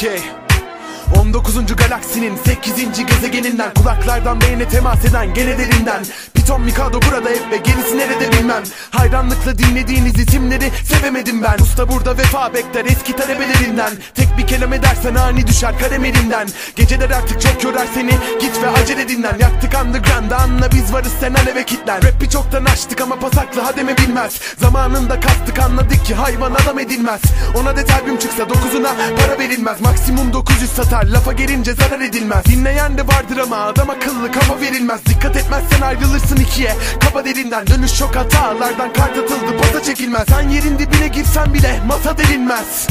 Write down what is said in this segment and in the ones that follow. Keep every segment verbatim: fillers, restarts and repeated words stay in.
okey. on dokuzuncu galaksinin sekizinci gezegeninden, kulaklardan beyne temas eden gene derinden. Piton Mikado burada hep ve gerisi nerede bilmem. Hayranlıkla dinlediğiniz isimleri sevemedim ben. Usta burada vefa bekler eski talebelerinden. Tek bir kelam edersen ani düşer kalem elinden. Geceler artık çok yorar seni, git ve acele dinlen. Yaktık underground'da, anla biz varız sen aleve kitlen. Rap'i çoktan açtık ama pasaklı hademe bilmez. Zamanında kastık, anladık ki hayvan adam edilmez. Ona det albüm çıksa dokuzuna para verilmez. Maksimum dokuz yüz satar, lafa gelince zarar edilmez. Dinleyen de vardır ama adam akıllı kafa verilmez. Dikkat etmezsen ayrılırsın ikiye, kaba derinden. Dönüş çok hatalardan, kart atıldı pasa çekilmez. Sen yerin dibine girsen bile masa delinmez.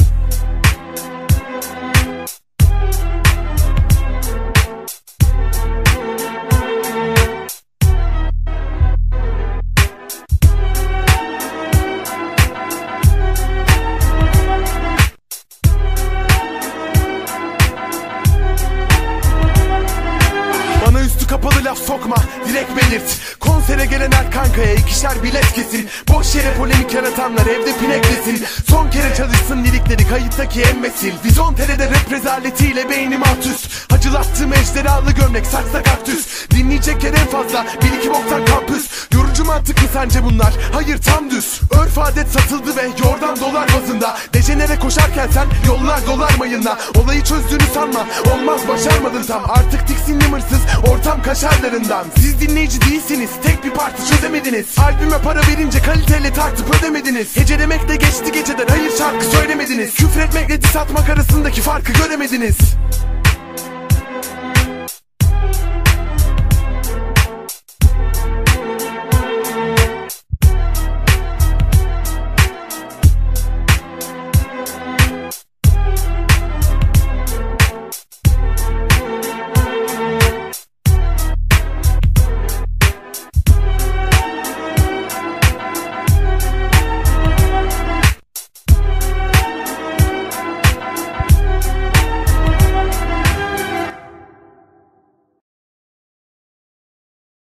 Kapalı laf sokma, direkt belirt. Konsere gelen her kankaya ikişer bilet kesin. Boş yere polemik yaratanlar evde pineklesin. Son kere çalışsın lirikleri kayıttaki emmesil. Vizontere'de rap rezaletiyle beynim alt üst. Hacılattığım ejderhalı gömlek saçsa kaktüs. Dinleyecek yer en fazla bir iki boktan kampüs. Yorucu mantık mı sence bunlar? Hayır tam düz. Örf adet satıldı ve yordan dolar bazında. Dejenere koşarken sen yollar dolar mayınla. Olayı çözdüğünü sanma, olmaz başarmadın tam. Artık tiksinli mırsız ortam kaşarlarından. Siz dinleyici değilsiniz, tek bir parti çözemediniz. Albüme para verince kaliteyle tartıp ödemediniz. Hecelemekle geçti geceler, hayır şarkı söylemediniz. Küfretmekle diss atmak arasındaki farkı göremediniz.